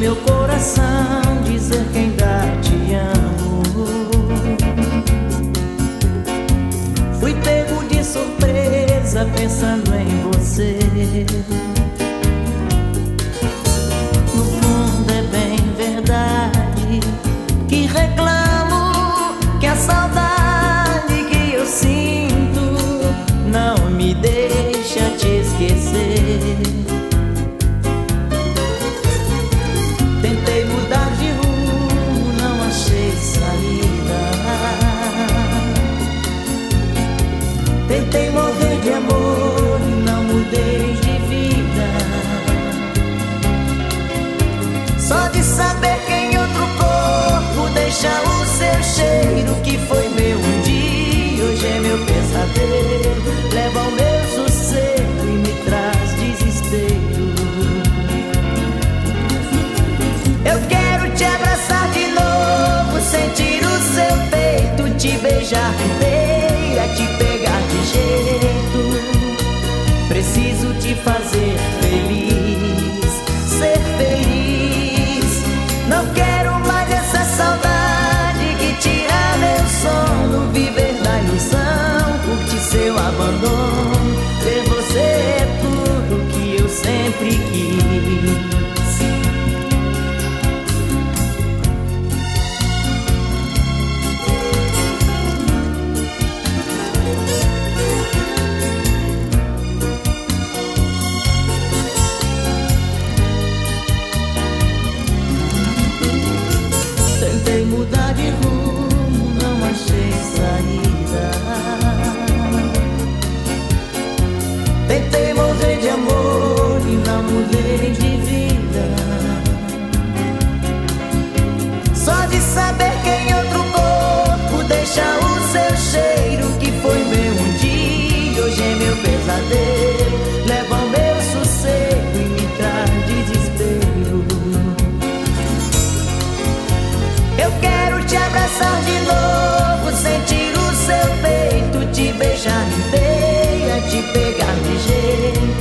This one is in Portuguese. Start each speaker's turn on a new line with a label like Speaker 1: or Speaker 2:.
Speaker 1: meu coração dizer que ainda te amo. Fui pego de surpresa pensando em você. No fundo é bem verdade que reclamo, que a saudade que eu sinto não me deixa te esquecer. Tentei mudar de rumo, não achei saída. Tentei morrer de amor e não mudei de vida. Só de saber que em outro corpo deixa o seu cheiro, que foi meu um dia, hoje é meu pesadelo. Leva o meu sossego e me traz desespero. Eu quero te abraçar de novo, sentir o seu peito, te beijar inteira, te pegar de jeito. Preciso te fazer feliz, ser feliz. Não quero mais essa saudade que tira meu sono, viver na ilusão, curtir seu abandono. Ter você é tudo que eu sempre quis. Tentei mudar de rumo, não achei saída. Tentei morrer de amor e não mudei de vida. Só de saber que em outro corpo deixa o seu cheiro, que foi meu um dia, hoje é meu pesadelo. Leva o meu sossego e me traz desespero. Eu quero te abraçar de novo, sentir o seu peito, te beijar inteira, te pegar de jeito.